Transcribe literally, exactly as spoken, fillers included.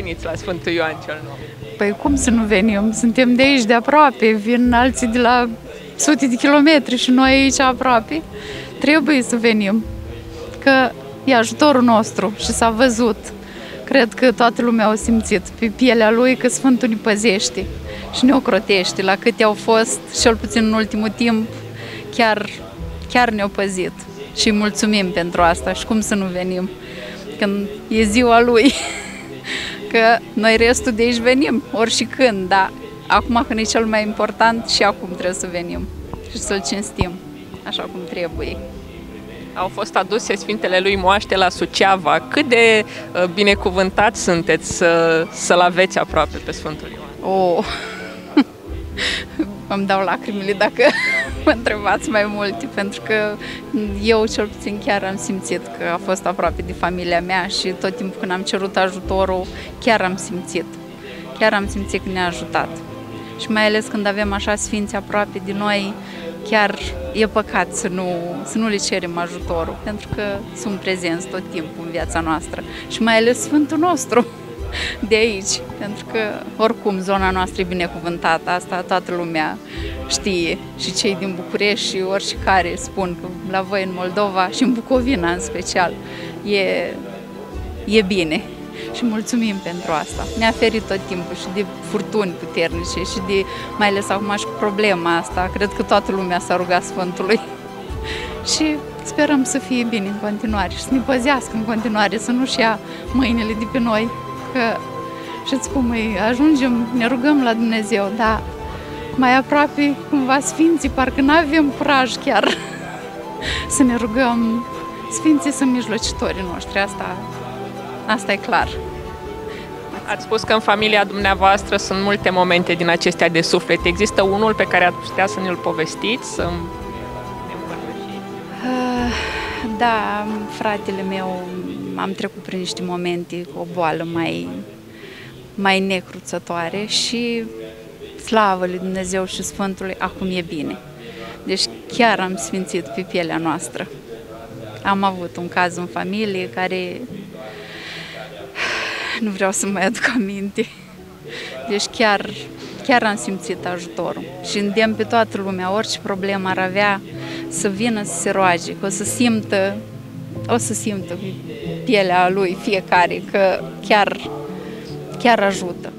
veniți la Sfântul Ioan cel Nou? Păi cum să nu venim? Suntem de aici, de aproape, vin alții de la sute de kilometri și noi aici aproape. Trebuie să venim, că e ajutorul nostru și s-a văzut. Cred că toată lumea a simțit pe pielea lui că Sfântul ne păzește și ne ocrotește. La câte au fost, cel puțin în ultimul timp, chiar, chiar ne-au păzit. Și îi mulțumim pentru asta și cum să nu venim când e ziua lui. Că noi restul de aici venim, ori și când, dar acum când e cel mai important și acum trebuie să venim și să-l cinstim așa cum trebuie. Au fost aduse Sfintele lui Moaște la Suceava. Cât de uh, binecuvântați sunteți să, să-l aveți aproape pe Sfântul Ioan? Oh. Îmi dau lacrimile dacă mă întrebați mai multe, pentru că eu cel puțin chiar am simțit că a fost aproape de familia mea și tot timpul când am cerut ajutorul, chiar am simțit. Chiar am simțit că ne-a ajutat. Și mai ales când avem așa sfinți aproape de noi, chiar e păcat să nu, să nu le cerem ajutorul, pentru că sunt prezenți tot timpul în viața noastră. Și mai ales Sfântul nostru de aici, pentru că oricum zona noastră e binecuvântată, asta toată lumea știe, și cei din București și oricare spun că la voi în Moldova și în Bucovina în special e, e bine și mulțumim pentru asta. Ne-a ferit tot timpul și de furtuni puternice și de, mai ales acum și cu problema asta, cred că toată lumea s-a rugat Sfântului și sperăm să fie bine în continuare și să ne păzească în continuare, să nu-și ia mâinile de pe noi. Că, știți cum e, ajungem, ne rugăm la Dumnezeu, dar mai aproape, cumva, Sfinții, parcă nu avem curaj chiar să ne rugăm. Sfinții sunt mijlocitorii noștri, asta, asta e clar. Ați spus că în familia dumneavoastră sunt multe momente din acestea de suflet. Există unul pe care ați putea să ne-l povestiți, să ne împărtășiți? Uh, da, fratele meu, am trecut prin niște momente cu o boală mai, mai necruțătoare și slavă lui Dumnezeu și Sfântului, acum e bine. Deci chiar am sfințit pe pielea noastră. Am avut un caz în familie care nu vreau să mai aduc aminte. Deci chiar, chiar am simțit ajutorul și îndemn pe toată lumea, orice problemă ar avea, să vină să se roage, că o să simtă o să simtă pielea lui fiecare că chiar, chiar ajută.